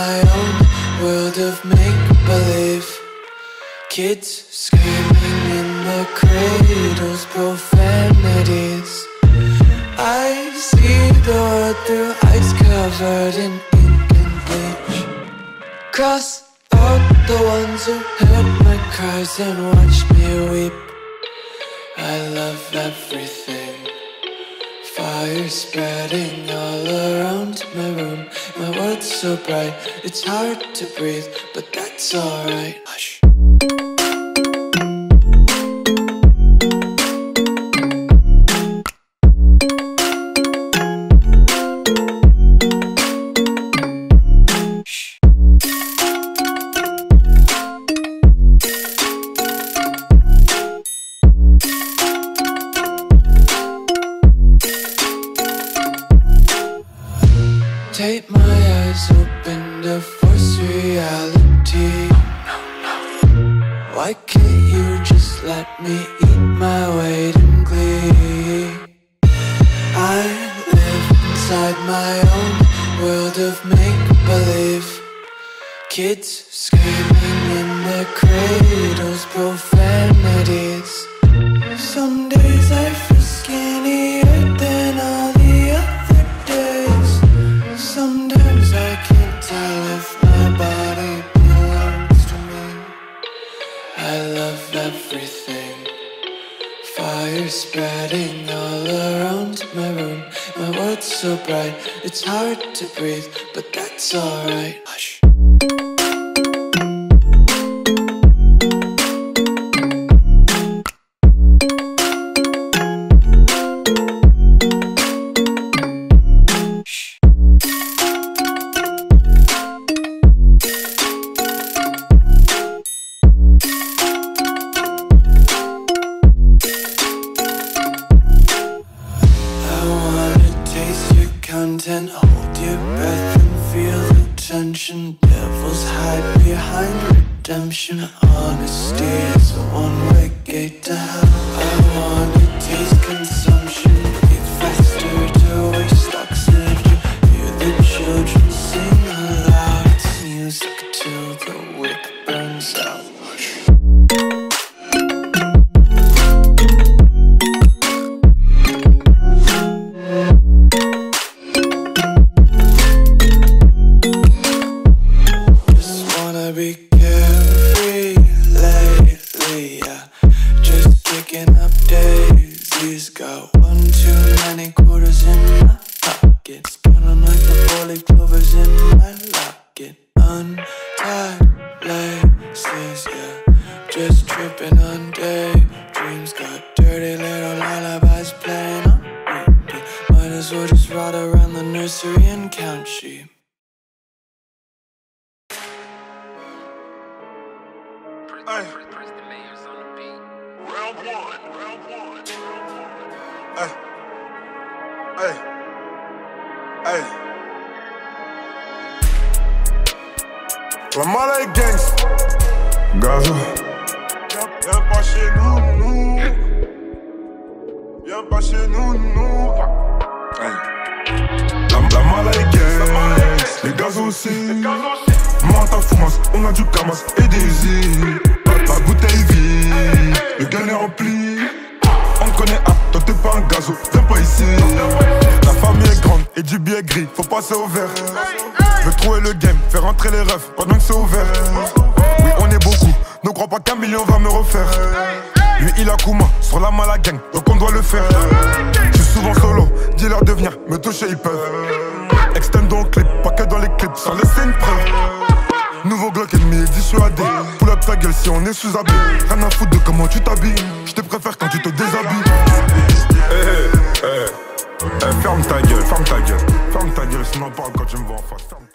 my own world of make-believe. Kids screaming in their cradles, profanities. I see the world through eyes covered in ink and bleach. Cross out the ones who heard my cries and watched me weep. I love everything. Fire spreading all around my room. My world's so bright, it's hard to breathe, but that's alright. Hush. Take my eyes open to force reality. Why can't you just let me eat my weight in glee? I live inside my own world of make-believe. Kids screaming in their cradles, profanities. Some days I feel skinnier than all the other days. Sometimes I can't tell if my body belongs to me. I love everything. Fire spreading all around my room. My world's so bright, it's hard to breathe, but that's alright. Hush. Content, hold your breath and feel the tension. Devils hide behind redemption. Honesty is a one-way gate to hell. I wanna taste consumption, breathe faster to waste oxygen. Hear the children sing aloud. It's music till the wick burns out. Be carefree lately, yeah. Just picking up daisies. Got one too many quarters in my pockets. Counting like the four-leaf clovers in my locket. Untied laces, yeah. Just tripping on daydreams. Got dirty little lullabies playing on repeat. Might as well just ride around the nursery and count sheep. Ay. Round one. Ay. Ay. Ay. La mala est gangs. Gazo. Viens pas chez nous, nous. Viens pas chez nous, nous. Ay. La mala est gangs. Les gaz aussi. Manta fumas, on a du camas et des îles. La bouteille vide, le gun est rempli. On connaît A, toi t'es pas un gazo, viens pas ici. La famille est grande et du billet gris, faut passer au vert. Veux trouver le game, faire rentrer les refs pendant que c'est ouvert. Oui on est beaucoup, ne crois pas qu'un million va me refaire. Lui il a Kuma, sur la mala gang, donc on doit le faire. J'suis souvent solo, dis-leur de venir, me toucher ils peuvent. Extend dans le clip, pas que dans les clips, sans laisser une preuve. Nouveau Glock ennemi est dissuadé. Pull up ta gueule si on est sous-habillé. Rien à foutre de comment tu t'habilles. Je te préfère quand tu te déshabilles. Ferme ta gueule, ferme ta gueule. Ferme ta gueule sinon on parle quand tu me vois en face.